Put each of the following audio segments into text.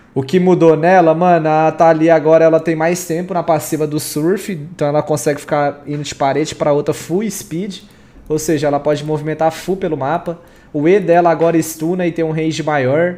O que mudou nela, mano, a Thalia agora ela tem mais tempo na passiva do surf, então ela consegue ficar indo de parede pra outra full speed, ou seja, ela pode movimentar full pelo mapa. O E dela agora stuna e tem um range maior.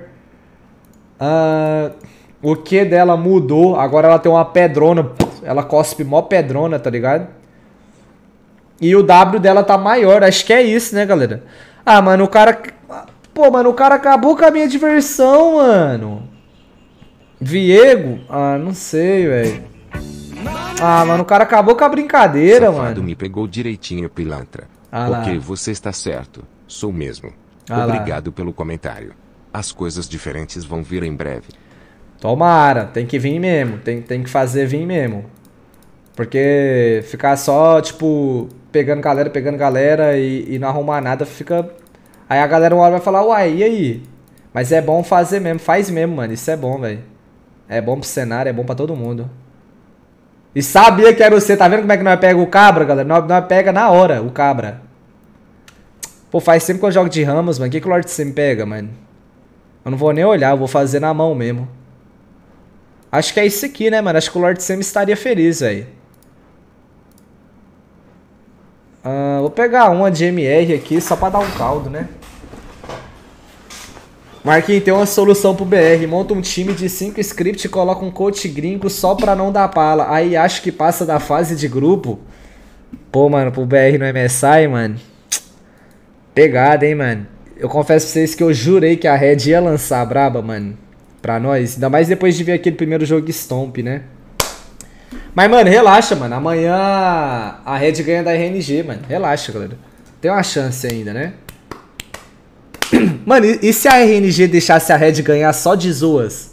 O Q dela mudou, agora ela tem uma pedrona, ela cospe mó pedrona, tá ligado? E o W dela tá maior, acho que é isso, né, galera? Ah, mano, o cara... Pô, mano, o cara acabou com a minha diversão, mano. Viego? Ah, não sei, velho. Ah, mano, o cara acabou com a brincadeira, Safado mano. me pegou direitinho, pilantra. Ah lá. Ok, você está certo. Sou mesmo. Ah lá. Obrigado pelo comentário. As coisas diferentes vão vir em breve. Tomara, tem que vir mesmo. Tem que fazer vir mesmo. Porque ficar só, tipo, pegando galera e não arrumar nada, fica... Aí a galera uma hora vai falar, uai, e aí? Mas é bom fazer mesmo, faz mesmo, mano. Isso é bom, velho. É bom pro cenário, é bom pra todo mundo. E sabia que era você, tá vendo como é que nós pega o cabra, galera? Nós pega na hora, o cabra. Pô, faz sempre que eu jogo de Ramos, mano. O que o Lord Sim pega, mano? Eu não vou nem olhar, eu vou fazer na mão mesmo. Acho que é isso aqui, né, mano? Acho que o Lord Sim estaria feliz, velho. Vou pegar uma de MR aqui só pra dar um caldo, né? Marquinhos, tem uma solução pro BR. Monta um time de 5 script e coloca um coach gringo só pra não dar pala. Aí acho que passa da fase de grupo. Pô, mano, pro BR no MSI, mano. Pegada, hein, mano. Eu confesso pra vocês que eu jurei que a Red ia lançar a braba, mano. Pra nós. Ainda mais depois de ver aquele primeiro jogo Stomp, né? Mas, mano, relaxa, mano. Amanhã a Red ganha da RNG, mano. Relaxa, galera. Tem uma chance ainda, né? Mano, e se a RNG deixasse a Red ganhar só de zoas?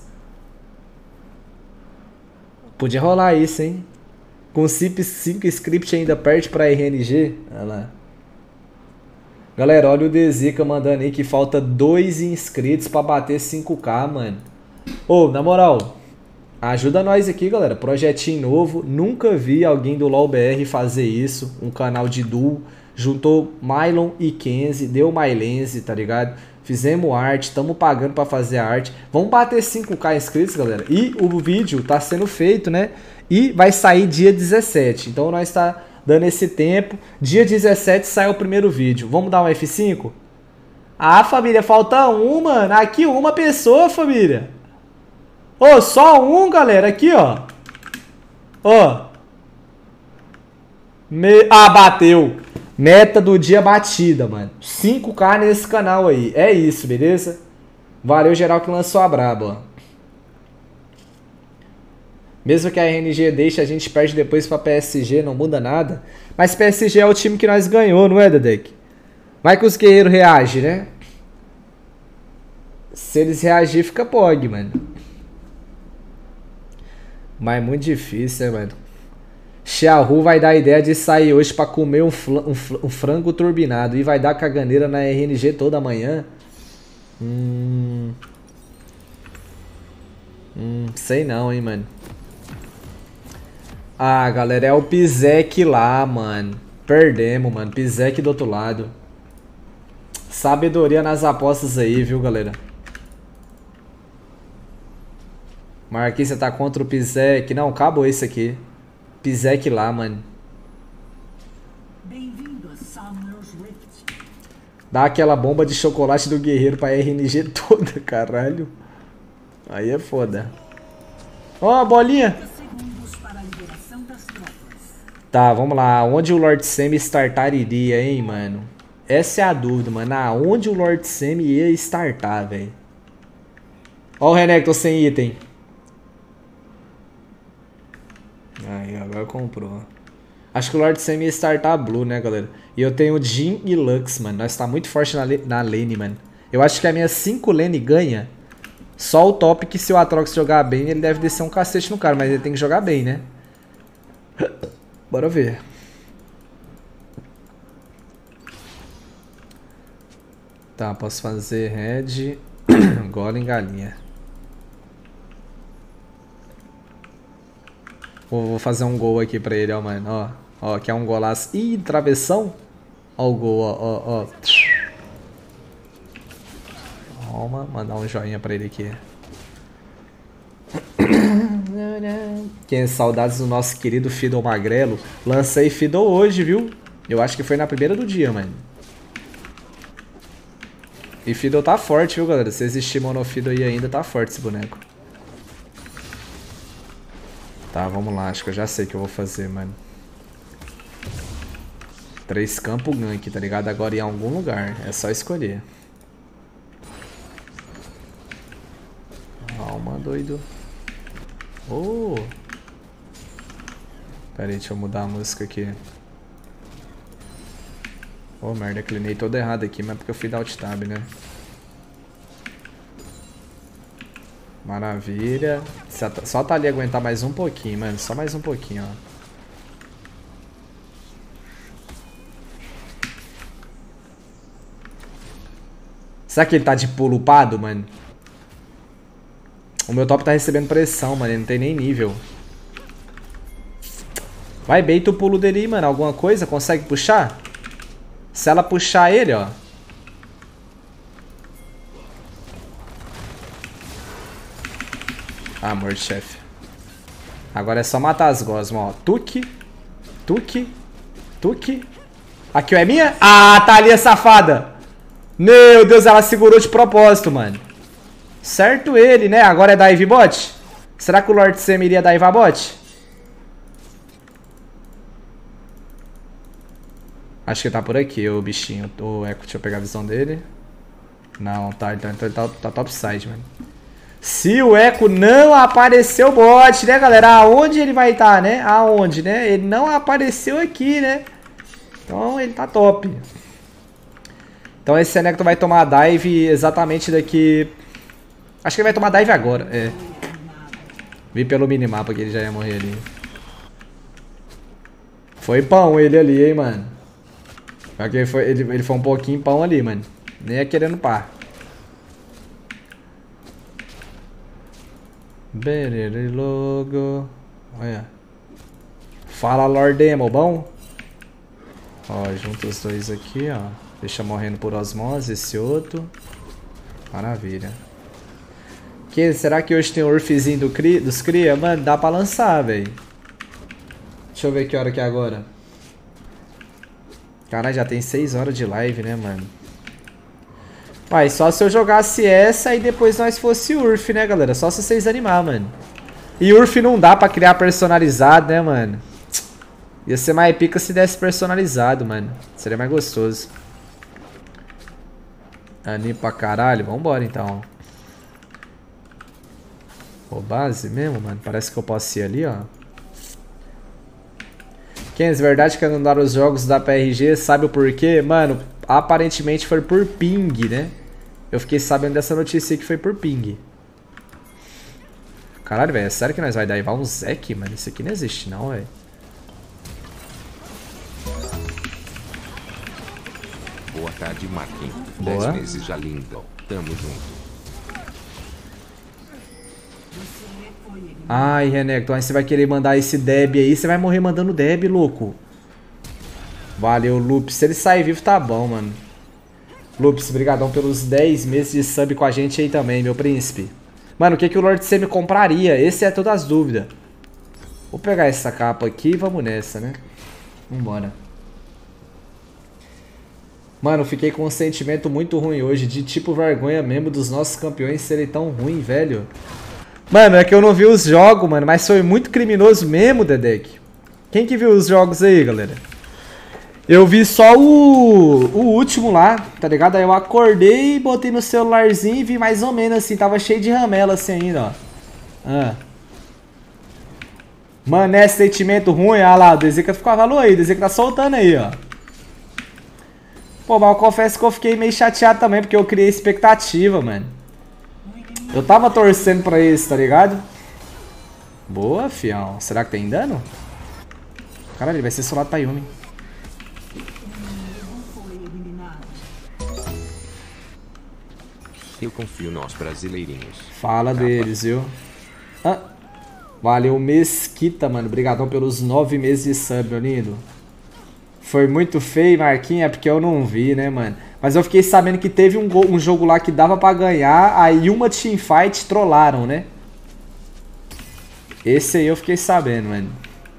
Podia rolar isso, hein? Com 5 script ainda perde pra RNG. Olha lá. Galera, olha o Dezica mandando aí que falta 2 inscritos pra bater 5k, mano. Ô, na moral, ajuda nós aqui, galera. Projetinho novo. Nunca vi alguém do LoLBR fazer isso. Um canal de duo. Juntou Mylon e Kenzie. Deu Mylense, tá ligado? Fizemos arte. Tamo pagando pra fazer a arte. Vamos bater 5k inscritos, galera. E o vídeo tá sendo feito, né? E vai sair dia 17. Então nós tá dando esse tempo. Dia 17 sai o primeiro vídeo. Vamos dar um F5? Ah, família, falta um, mano. Aqui uma pessoa, família. Ô, só um, galera. Aqui, ó. Ó. Ah, bateu. Meta do dia batida, mano. 5k nesse canal aí. É isso, beleza? Valeu, geral, que lançou a braba, ó. Mesmo que a RNG deixe, a gente perde depois pra PSG, não muda nada. Mas PSG é o time que nós ganhou, não é, Dedek? Vai que os guerreiros reagem, né? Se eles reagir, fica POG, mano. Mas é muito difícil, né, mano? Xiaohu vai dar a ideia de sair hoje pra comer um frango turbinado. E vai dar caganeira na RNG toda manhã. Sei não, hein, mano. Ah, galera, é o Pizek lá, mano. Perdemos, mano. Pizek do outro lado. Sabedoria nas apostas aí, viu, galera? Marquinhos, você tá contra o Pizek? Não, acabou esse aqui. Pizek lá, mano. Dá aquela bomba de chocolate do guerreiro pra RNG toda, caralho. Aí é foda. Ó, a bolinha. Tá, vamos lá. Onde o Lord Sam startaria, hein, mano? Essa é a dúvida, mano. Aonde o Lord Sam ia startar, velho? Ó o Renekton sem item. Aí, agora comprou. Acho que o Lord Sam ia startar Blue, né, galera? E eu tenho Jhin e Lux, mano. Nós tá muito forte na lane, mano. Eu acho que a minha 5 lane ganha. Só o top que se o Atrox jogar bem, ele deve descer um cacete no cara. Mas ele tem que jogar bem, né? Bora ver. Tá, posso fazer red. Golem galinha. Vou fazer um gol aqui pra ele, ó, mano. Ó, ó, quer um golaço. Ih, travessão. Ó o gol, ó. Toma, mandar um joinha pra ele aqui. Quem saudades do nosso querido Fiddle Magrelo. Lancei Fiddle hoje, viu? Eu acho que foi na primeira do dia, mano. E Fiddle tá forte, viu, galera? Se existir Monofiddle aí ainda, tá forte esse boneco. Tá, vamos lá. Acho que eu já sei o que eu vou fazer, mano. 3 campos gank, tá ligado? Agora em algum lugar. É só escolher. Calma, doido. Oh! Pera aí, deixa eu mudar a música aqui. Oh, merda, clinei todo errado aqui, mas porque eu fui dar alt tab, né? Maravilha. Só tá ali aguentar mais um pouquinho, mano. Só mais um pouquinho, ó. Será que ele tá de pulo upado, mano? O meu top tá recebendo pressão, mano. Ele não tem nem nível. Vai, beita o pulo dele aí, mano. Alguma coisa? Consegue puxar? Se ela puxar ele, ó. Ah, morto, chefe. Agora é só matar as gosmas, ó. Tuque. Tuque. Tuque. Aqui, ó. É minha? Ah, tá ali a safada. Meu Deus, ela segurou de propósito, mano. Certo ele, né? Agora é dive bot? Será que o Lord Sam iria divar bot? Acho que tá por aqui o bichinho. O Echo, deixa eu pegar a visão dele. Não, tá, então ele tá topside, mano. Se o Echo não apareceu bot, né, galera? Aonde ele vai estar, né? Aonde, né? Ele não apareceu aqui, né? Então ele tá top. Então esse Renekton vai tomar a dive exatamente daqui... Acho que ele vai tomar dive agora, é. Vi pelo minimapa que ele já ia morrer ali. Foi pão ele ali, hein, mano. Ele foi um pouquinho pão ali, mano. Nem é querendo par. Berere logo. Olha. Fala, Lord Demo, bom? Ó, junta os dois aqui, ó. Deixa morrendo por osmose esse outro. Maravilha. Será que hoje tem o Urfzinho dos Cria? Mano, dá pra lançar, velho. Deixa eu ver que hora que é agora. Caralho, já tem 6 horas de live, né, mano? Pai, só se eu jogasse essa e depois nós fosse Urf, né, galera? Só se vocês animar, mano. E Urf não dá pra criar personalizado, né, mano? Ia ser mais pica se desse personalizado, mano. Seria mais gostoso. Anime pra caralho. Vambora, então. Pô, base mesmo, mano. Parece que eu posso ir ali, ó. Kens, verdade que anularam os jogos da PRG, sabe o porquê? Mano, aparentemente foi por ping, né? Eu fiquei sabendo dessa notícia que foi por ping. Caralho, velho, é sério que nós vai daivar um Zek, mano? Isso aqui não existe não, velho. Boa tarde, Marquinhos. Boa. 10 meses já lindo. Tamo junto. Ai, Renekton, aí você vai querer mandar esse Deb aí, você vai morrer mandando Deb, louco. Valeu, Lups. Se ele sair vivo, tá bom, mano. Lups, brigadão pelos 10 meses de sub com a gente aí também, meu príncipe. Mano, o que que o Lord Sam compraria? Esse é todas as dúvidas. Vou pegar essa capa aqui e vamos nessa, né? Vambora. Mano, fiquei com um sentimento muito ruim hoje, de tipo vergonha mesmo dos nossos campeões serem tão ruins, velho. Mano, é que eu não vi os jogos, mano, mas foi muito criminoso mesmo, Dedek. Quem que viu os jogos aí, galera? Eu vi só o último lá, tá ligado? Aí eu acordei, botei no celularzinho e vi mais ou menos assim, tava cheio de ramela assim ainda, ó. Ah. Mano, é sentimento ruim, olha lá, o Dezeca falou aí, o Dezeca tá soltando aí, ó. Pô, mas eu confesso que eu fiquei meio chateado também, porque eu criei expectativa, mano. Eu tava torcendo pra isso, tá ligado? Boa, fião. Será que tem dano? Caralho, ele vai ser solado pra Yumi. Eu confio nos brasileirinhos. Fala deles, viu? Ah, valeu, Mesquita, mano. Obrigadão pelos 9 meses de sub, meu lindo. Foi muito feio, Marquinhos, é porque eu não vi, né, mano? Mas eu fiquei sabendo que teve um jogo lá que dava pra ganhar, aí uma teamfight trollaram, né? Esse aí eu fiquei sabendo, mano.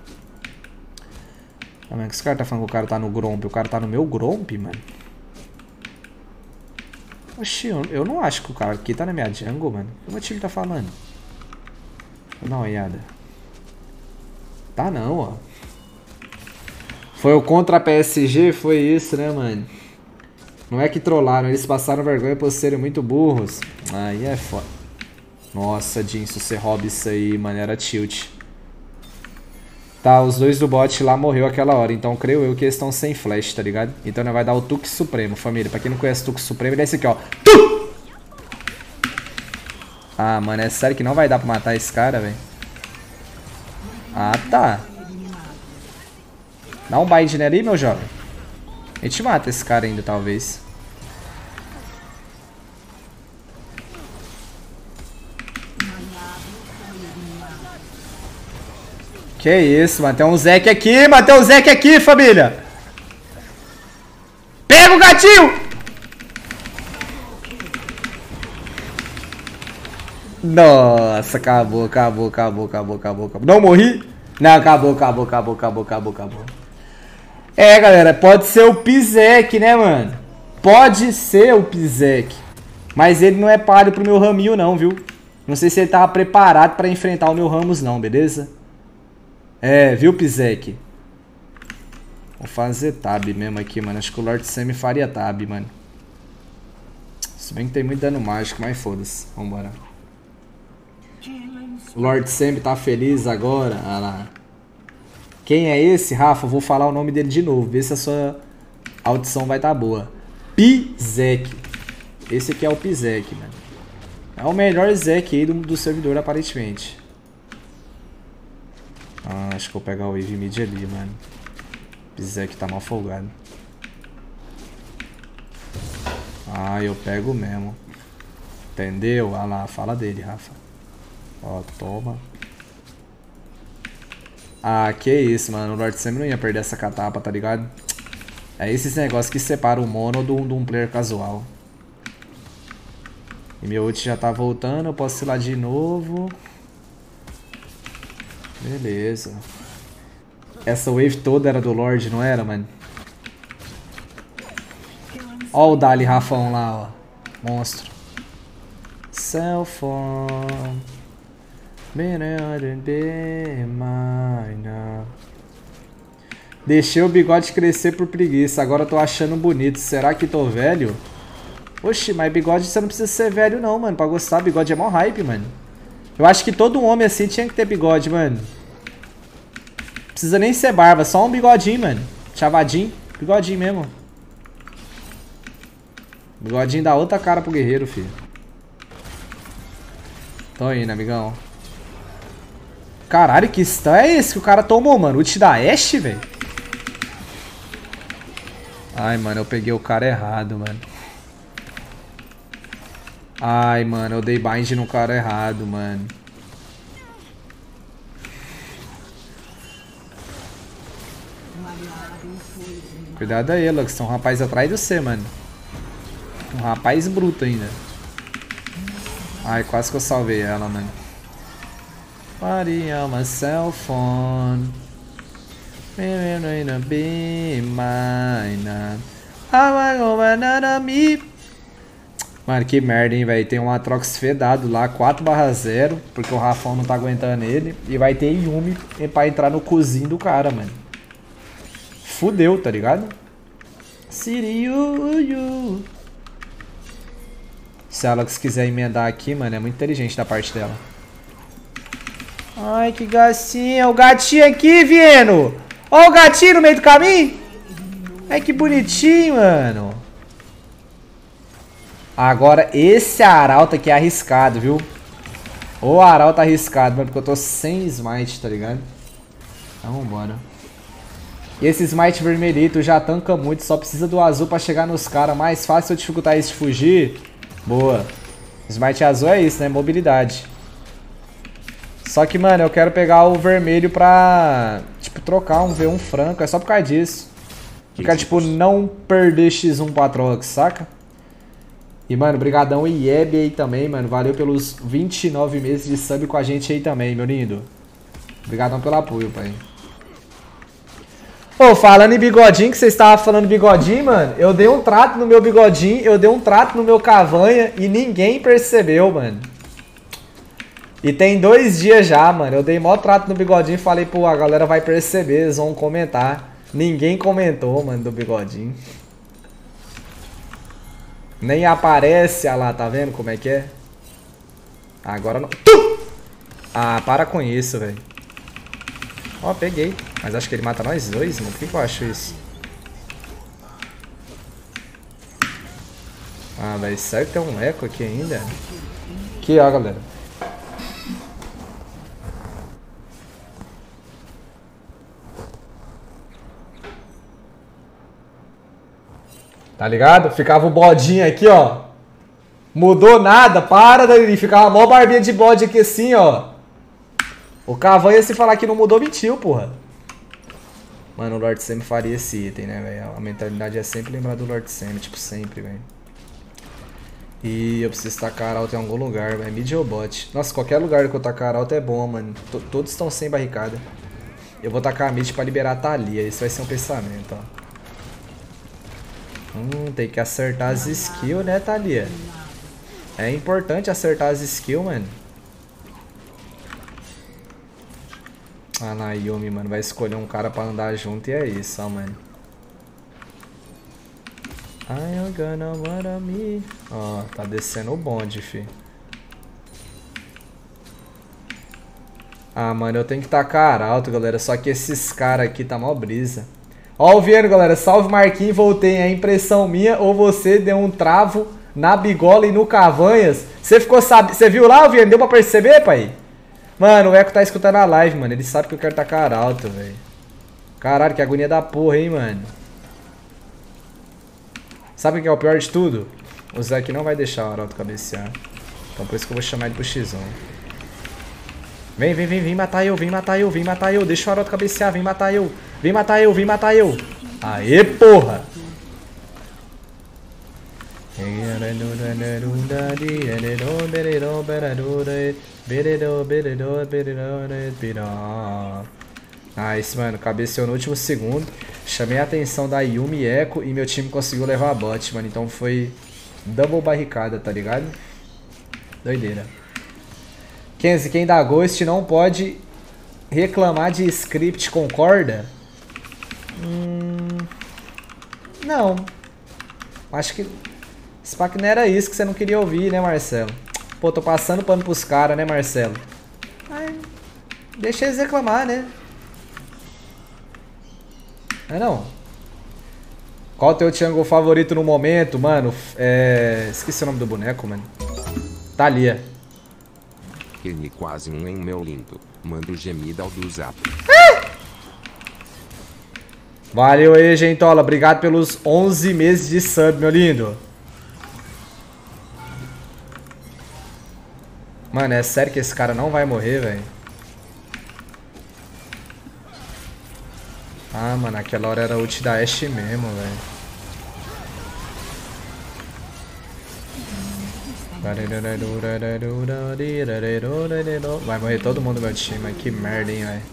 Como é que esse cara tá falando que o cara tá no Gromp? O cara tá no meu Gromp, mano? Oxi, eu não acho que o cara aqui tá na minha jungle, mano. O que o meu time tá falando? Vou dar uma olhada. Tá não, ó. Foi o contra PSG? Foi isso, né, mano? Não é que trollaram, eles passaram vergonha por serem muito burros. Aí é foda. Nossa, Jin, se você rouba isso aí, mano, era tilt. Tá, os dois do bot lá morreu aquela hora, então creio eu que eles estão sem flash, tá ligado? Então nós vai dar o Tuque Supremo, família. Pra quem não conhece o Tuque Supremo, ele é esse aqui, ó. Ah, mano, é sério que não vai dar pra matar esse cara, velho? Ah, tá. Dá um bind nele aí, meu jovem. A gente mata esse cara ainda, talvez. Que isso, mano. Tem um Zek aqui, mano. Tem um Zek aqui, família. Pega o gatinho! Nossa, acabou. Não morri? Não, acabou. É, galera, pode ser o Pizek, né, mano? Pode ser o Pizek. Mas ele não é páreo pro meu Raminho, não, viu? Não sei se ele tava preparado pra enfrentar o meu Ramos, não, beleza? É, viu, Pizek? Vou fazer tab mesmo aqui, mano. Acho que o Lord Sam faria tab, mano. Se bem que tem muito dano mágico, mas foda-se. Vambora. O Lord Sam tá feliz agora. Ah lá. Quem é esse, Rafa? Eu vou falar o nome dele de novo. Ver se a sua audição vai estar boa. Pizek. Esse aqui é o Pizek, mano. É o melhor Zek aí do servidor, aparentemente. Ah, acho que eu vou pegar o Wave Mid ali, mano. Pizek tá mal folgado. Ah, eu pego mesmo. Entendeu? Ah lá, fala dele, Rafa. Ó, toma. Ah, que isso, mano. O Lord Sam não ia perder essa catapa, tá ligado? É esses negócios que separam o mono de um player casual. E meu ult já tá voltando, eu posso ir lá de novo. Beleza. Essa wave toda era do Lorde, não era, mano? Ó o Dali Rafão lá, ó. Monstro. Cell phone. Deixei o bigode crescer por preguiça. Agora eu tô achando bonito. Será que tô velho? Oxi, mas bigode você não precisa ser velho não, mano. Pra gostar, bigode é mó hype, mano. Eu acho que todo homem assim tinha que ter bigode, mano. Precisa nem ser barba, só um bigodinho, mano. Chavadinho, bigodinho mesmo. Bigodinho dá outra cara pro guerreiro, filho. Tô indo, amigão. Caralho, que stun é esse que o cara tomou, mano? Ult da Ashe, velho? Ai, mano, eu peguei o cara errado, mano. Ai, mano, eu dei bind no cara errado, mano. Cuidado aí, Lux. Tem um rapaz atrás de você, mano. Um rapaz bruto ainda. Ai, quase que eu salvei ela, mano. Maria, my cell phone. Be mine. Mano, que merda, hein, velho. Tem um Atrox fedado lá, 4/0, porque o Rafão não tá aguentando ele. E vai ter Yumi pra entrar no cozinho do cara, mano. Fudeu, tá ligado? Siriu. Se a Alex quiser emendar aqui, mano, é muito inteligente da parte dela. Ai, que gatinho. O gatinho aqui, Vieno. Ó o gatinho no meio do caminho. Ai, que bonitinho, mano. Agora, esse Arauto aqui é arriscado, viu? O Arauto arriscado, mano, porque eu tô sem smite, tá ligado? Então, vambora. E esse smite vermelhito já tanca muito, só precisa do azul pra chegar nos caras. Mais fácil eu dificultar isso de fugir. Boa. Smite azul é isso, né? Mobilidade. Só que, mano, eu quero pegar o vermelho pra, tipo, trocar um V1 franco. É só por causa disso. Eu quero, tipo, não perder X1 pro Atrox, saca? E, mano, brigadão Ieb aí também, mano. Valeu pelos 29 meses de sub com a gente aí também, meu lindo. Obrigadão pelo apoio, pai. Ô, falando em bigodinho, que vocês estavam falando bigodinho, mano. Eu dei um trato no meu bigodinho, eu dei um trato no meu cavanha e ninguém percebeu, mano. E tem 2 dias já, mano. Eu dei mó trato no bigodinho e falei, pô, a galera vai perceber, eles vão comentar. Ninguém comentou, mano, do bigodinho. Nem aparece, ah lá, tá vendo como é que é? Agora não. Ah, para com isso, velho. Ó, peguei. Mas acho que ele mata nós dois, mano. Por que eu acho isso? Ah, velho, sério que tem um eco aqui ainda? Aqui, ó, galera. Tá ligado? Ficava o bodinho aqui, ó. Mudou nada, para daí. Ficava mó barbinha de bode aqui assim, ó. O Cavanha, se falar que não mudou, mentiu, porra. Mano, o Lord Sam faria esse item, né, velho? A mentalidade é sempre lembrar do Lord Sam, tipo, sempre, velho. E eu preciso tacar alto em algum lugar, velho. Mid ou bot? Nossa, qualquer lugar que eu tacar alto é bom, mano. Todos estão sem barricada. Eu vou tacar a mid pra liberar a Thalia. Esse vai ser um pensamento, ó. Tem que acertar as skills, né, Thalia? É importante acertar as skills, mano. Ah, na Yumi, mano. Vai escolher um cara pra andar junto e é isso, ó, mano. I'm gonna wanna me. Ó, tá descendo o bonde, fi. Ah, mano, eu tenho que tacar alto, galera. Só que esses caras aqui tá mó brisa. Ó, o Viano, galera. Salve, Marquinhos. Voltei. É impressão minha ou você deu um travo na bigola e no Cavanhas? Você ficou sabendo? Você viu lá, Viano? Deu pra perceber, pai? Mano, o Eco tá escutando a live, mano. Ele sabe que eu quero tacar alto, velho. Caralho, que agonia da porra, hein, mano. Sabe o que é o pior de tudo? O Zé aqui não vai deixar o Arauto cabecear. Então por isso que eu vou chamar ele pro X1. Vem, vem, vem, vem matar eu, vem matar eu, vem matar eu. Deixa o Arauto cabecear, vem matar eu. Vem matar eu, vem matar eu. Aê, porra! Nice, mano. Cabeceou no último segundo. Chamei a atenção da Yumi Echo e meu time conseguiu levar a bot, mano. Então foi double barricada, tá ligado? Doideira. Kenzie, quem dá Ghost não pode reclamar de script, concorda? Não. Acho que... Spa que não era isso que você não queria ouvir, né, Marcelo? Pô, tô passando pano pros caras, né, Marcelo? Ai, deixa eles reclamar, né? Não. Qual o teu jungle favorito no momento, mano? Esqueci o nome do boneco, mano. Thalia. Ele quase um em meu lindo. Manda o gemido ao do zap. Valeu aí, gentola. Obrigado pelos 11 meses de sub, meu lindo. Mano, é sério que esse cara não vai morrer, velho? Ah, mano, aquela hora era a ult da Ashe mesmo, velho. Vai morrer todo mundo do meu time, que merda, hein, velho.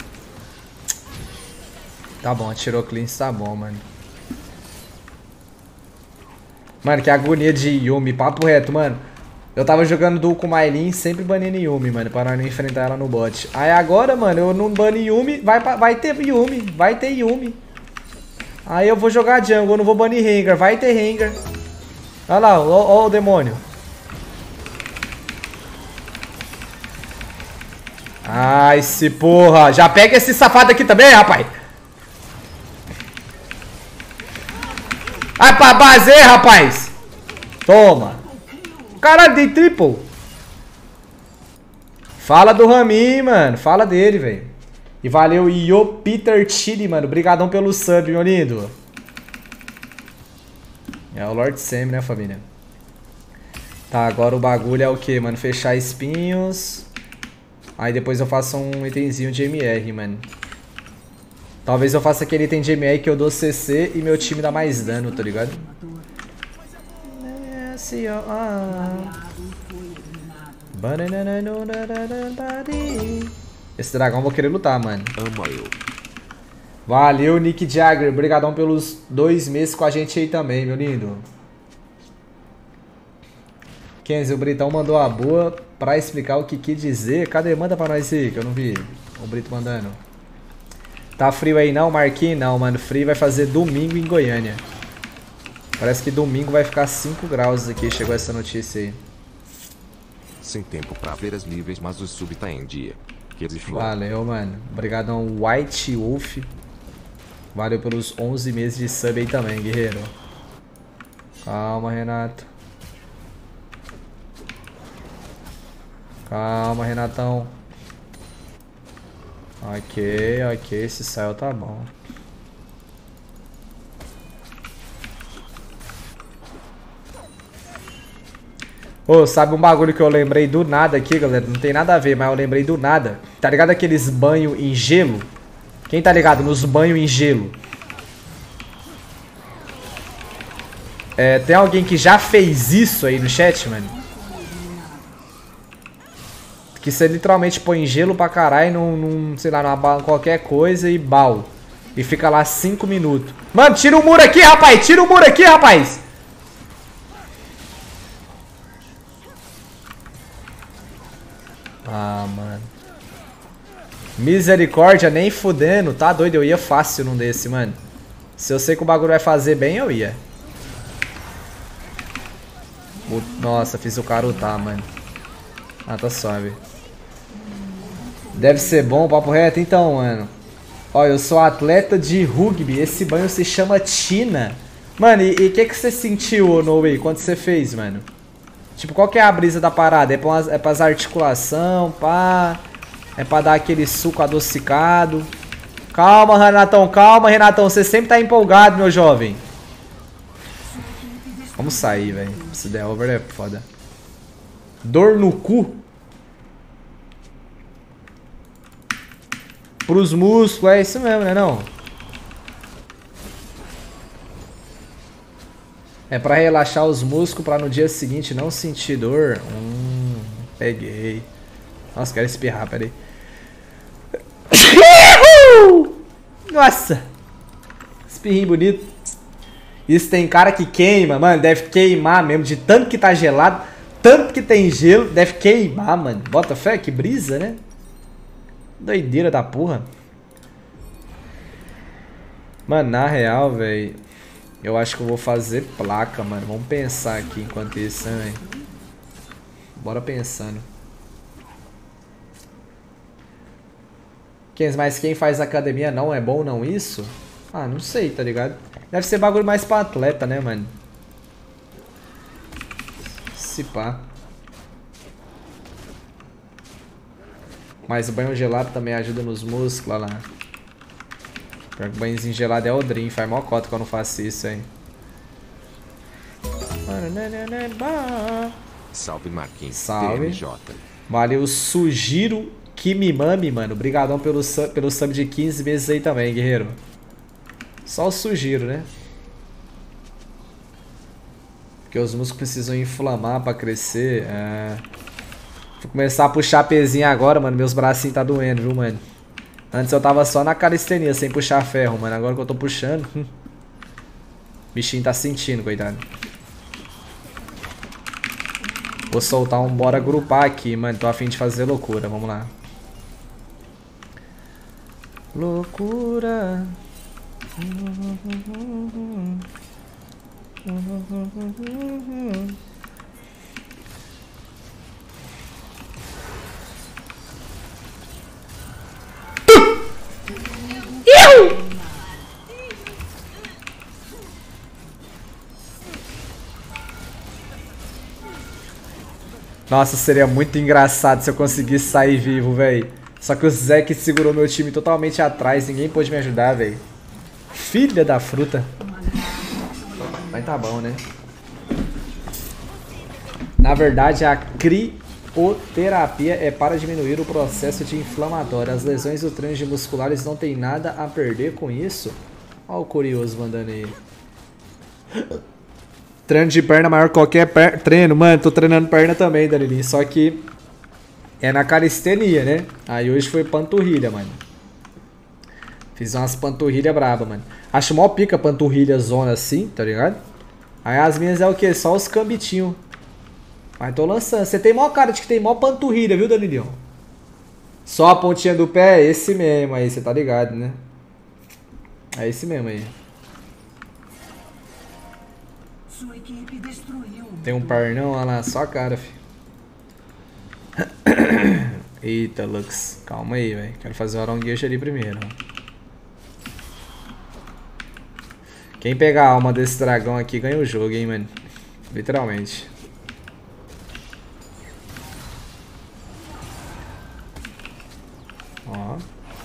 Tá bom, atirou cleanse, tá bom, mano. Mano, que agonia de Yumi, papo reto, mano. Eu tava jogando duo com Maylin, sempre banindo Yumi, mano, pra não enfrentar ela no bot. Aí agora, mano, eu não bano Yumi, vai ter Yumi, vai ter Yumi. Aí eu vou jogar jungle, eu não vou banir Rengar, vai ter Rengar. Olha lá, ó o demônio. Ai, esse porra. Já pega esse safado aqui também, rapaz. Vai pra base, rapaz. Toma. Caralho, dei triple. Fala do Ramin, mano. Fala dele, velho. E valeu, Yo Peter Chili, mano. Obrigadão pelo sub, meu lindo. É o Lord Sam, né, família? Tá, agora o bagulho é o que, mano? Fechar espinhos. Aí depois eu faço um itemzinho de MR, mano. Talvez eu faça aquele item de MR que eu dou CC e meu time dá mais dano, tá ligado? Esse dragão eu vou querer lutar, mano. Ama eu. Valeu, Nick Jagger. Obrigadão pelos 2 meses com a gente aí também, meu lindo. Kenzie, o Britão mandou a boa pra explicar o que quis dizer. Cadê? Manda pra nós aí, que eu não vi o Brito mandando. Tá frio aí não, Marquinhos? Não, mano. Frio vai fazer domingo em Goiânia. Parece que domingo vai ficar 5 graus aqui. Chegou essa notícia aí. Sem tempo pra ver as níveis, mas o sub tá em dia. Valeu, mano. Obrigadão, White Wolf. Valeu pelos 11 meses de sub aí também, guerreiro. Calma, Renato. Calma, Renatão. Ok, esse céu tá bom. Ô, sabe um bagulho que eu lembrei do nada aqui, galera? Não tem nada a ver, mas eu lembrei do nada. Tá ligado aqueles banhos em gelo? Quem tá ligado nos banhos em gelo? Tem alguém que já fez isso aí no chat, mano? Que você literalmente põe gelo pra caralho num sei lá, numa qualquer coisa e bal. E fica lá 5 minutos. Mano, tira o muro aqui, rapaz! Tira o muro aqui, rapaz! Ah, mano. Misericórdia, nem fudendo. Tá doido, eu ia fácil num desse, mano. Se eu sei que o bagulho vai fazer bem, eu ia. Nossa, fiz o cara lutar, mano. Ah, tá suave. Deve ser bom, papo reto. Então, mano. Ó, eu sou atleta de rugby. Esse banho se chama Tina. Mano, e o que você sentiu, No Way, quando você fez, mano? Tipo, qual que é a brisa da parada? É pras articulação, pá. É pra dar aquele suco adocicado. Calma, Renatão, calma, Renatão. Você sempre tá empolgado, meu jovem. Vamos sair, velho. Se der over é foda. Dor no cu. Pros músculos, é isso mesmo, né não? É pra relaxar os músculos pra no dia seguinte não sentir dor. Peguei. Nossa, quero espirrar, peraí. Nossa. Espirrinho bonito. Isso tem cara que queima, mano. Deve queimar mesmo. De tanto que tá gelado, tanto que tem gelo, deve queimar, mano. Bota fé, que brisa, né? Doideira da porra. Mano, na real, velho, eu acho que eu vou fazer placa, mano. Vamos pensar aqui enquanto isso, né, velho? Bora pensando. Mas quem faz academia não é bom, não isso? Ah, não sei, tá ligado? Deve ser bagulho mais pra atleta, né, mano? Se pá. Mas o banho gelado também ajuda nos músculos, olha lá. Pior que o banhozinho gelado é o Dream, faz mó cota que eu não faço isso, hein. Salve, Marquinhos. Salve. TMJ. Valeu, Sugiro Kimimami, mano. Obrigadão pelo sub de 15 meses aí também, guerreiro. Só o Sugiro, né? Porque os músculos precisam inflamar pra crescer. Vou começar a puxar pezinho agora, mano. Meus bracinhos tá doendo, viu, mano? Antes eu tava só na calistenia, sem puxar ferro, mano. Agora que eu tô puxando... O bichinho tá sentindo, coitado. Vou soltar um bora grupar aqui, mano. Tô a fim de fazer loucura. Vamos lá. Loucura. Nossa, seria muito engraçado se eu conseguisse sair vivo, velho. Só que o Zeke segurou meu time totalmente atrás. Ninguém pôde me ajudar, velho. Filha da fruta. Mas tá bom, né? Na verdade, a crioterapia é para diminuir o processo de inflamatório. As lesões do treino musculares não tem nada a perder com isso. Olha o curioso mandando aí. Treino de perna maior que qualquer treino. Mano, tô treinando perna também, Danilinho. Só que é na calistenia, né? Aí hoje foi panturrilha, mano. Fiz umas panturrilhas braba, mano. Acho mó pica panturrilha zona assim, tá ligado? Aí as minhas é o quê? Só os cambitinhos. Mas tô lançando. Você tem mó cara de que tem mó panturrilha, viu, Danilão? Só a pontinha do pé, é esse mesmo aí, você tá ligado, né? É esse mesmo aí. Sua equipe destruiu. Tem um parnão, olha lá, só a cara, fi. Eita, Lux. Calma aí, velho. Quero fazer o aronguejo ali primeiro. Quem pegar a alma desse dragão aqui ganha o jogo, hein, mano. Literalmente. Ó.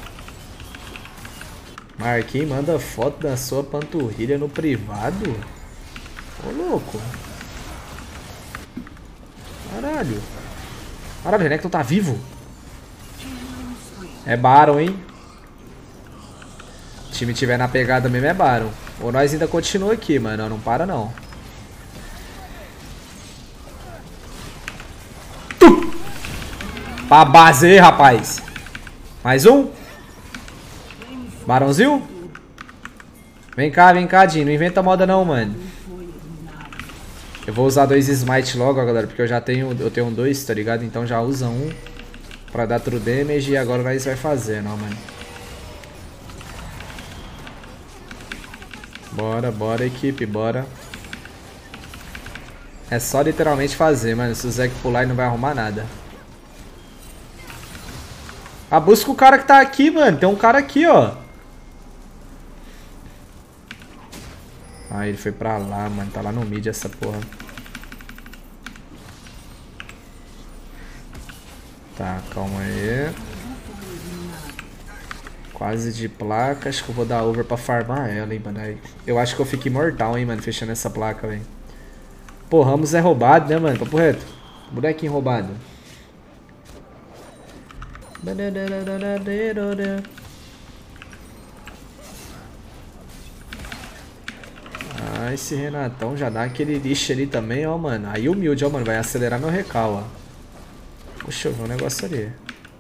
Marquinhos manda foto da sua panturrilha no privado. Ô, louco. Caralho. Caralho, Renekton tá vivo. É Baron, hein. Se o time tiver na pegada mesmo é Baron. Ou nós ainda continua aqui, mano. Não para, não. Pra base aí, rapaz. Mais um. Barãozinho. Vem cá, Dinho. Não inventa moda não, mano. Eu vou usar 2 smite logo, ó, galera. Porque eu tenho 2, tá ligado? Então já usa um pra dar true damage. E agora nós vai fazendo, ó, mano. Bora, equipe, bora. É só literalmente fazer, mano. Se o Zek pular, ele não vai arrumar nada. Ah, busca o cara que tá aqui, mano. Tem um cara aqui, ó. Ah, ele foi pra lá, mano. Tá lá no mid essa porra. Tá, calma aí. Quase de placa. Acho que eu vou dar over pra farmar ela, hein, mano. Eu acho que eu fico imortal, hein, mano. Fechando essa placa, velho. Pô, Ramos é roubado, né, mano? Papo reto. Bonequinho roubado. Ah, esse Renatão já dá aquele lixo ali também, ó, mano. Aí humilde, ó, mano. Vai acelerar meu recal, ó. Puxa, eu vi um negócio ali.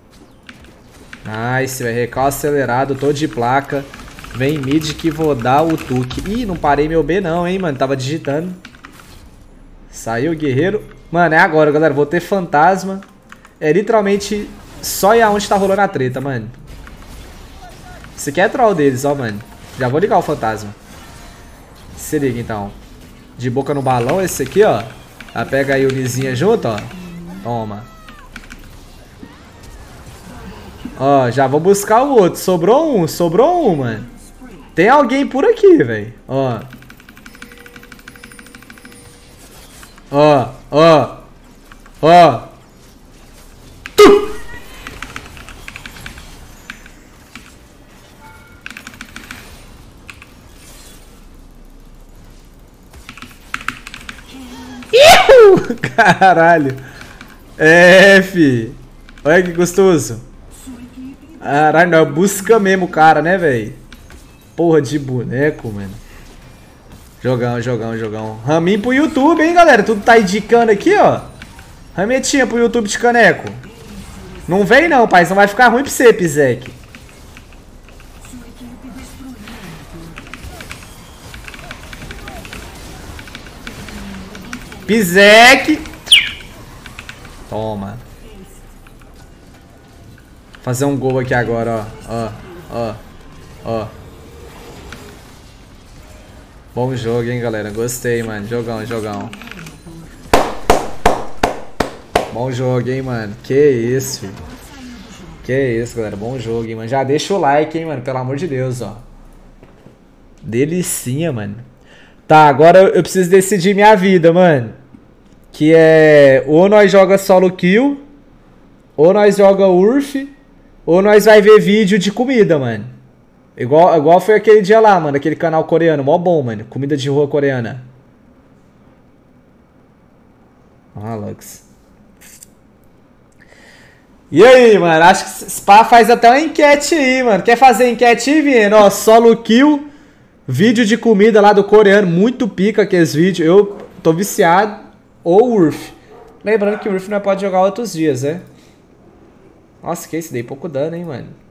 Nice, velho. Recal acelerado, tô de placa. Vem mid que vou dar o tuque. Ih, não parei meu B não, hein, mano. Tava digitando. Saiu o guerreiro. Mano, é agora, galera. Vou ter fantasma. É literalmente só ir aonde tá rolando a treta, mano. Esse aqui é troll deles, ó, mano. Já vou ligar o fantasma. Se liga, então. De boca no balão, esse aqui, ó. Já pega aí o Lizinha junto, ó. Toma. Ó, já vou buscar o outro. Sobrou um, mano. Tem alguém por aqui, velho. Ó. Ó, ó. Ó. Caralho. É, fi. Olha que gostoso. Caralho, não, busca mesmo o cara, né, velho? Porra de boneco, mano. Jogão. Raminho pro YouTube, hein, galera? Tudo tá indicando aqui, ó. Rametinha pro YouTube de caneco. Não vem não, pai. Não vai ficar ruim pra você, Pizek. Pizek. Toma. Fazer um gol aqui agora, ó. Bom jogo, hein, galera. Gostei, mano. Jogão. Bom jogo, hein, mano. Que isso, filho. Que isso, galera. Bom jogo, hein, mano. Já deixa o like, hein, mano. Pelo amor de Deus, ó. Delicinha, mano. Tá, agora eu preciso decidir minha vida, mano. Que é... Ou nós joga solo kill, ou nós joga Urf, ou nós vai ver vídeo de comida, mano. Igual foi aquele dia lá, mano. Aquele canal coreano. Mó bom, mano. Comida de rua coreana. Ah, Lux. E aí, mano? Acho que Spa faz até uma enquete aí, mano. Quer fazer enquete aí, Vieno? Ó, solo kill. Vídeo de comida lá do coreano. Muito pica aqueles vídeos. Eu tô viciado. Ou Urf. Lembrando que o Urf não pode jogar outros dias, né? Nossa, que isso? Dei pouco dano, hein, mano.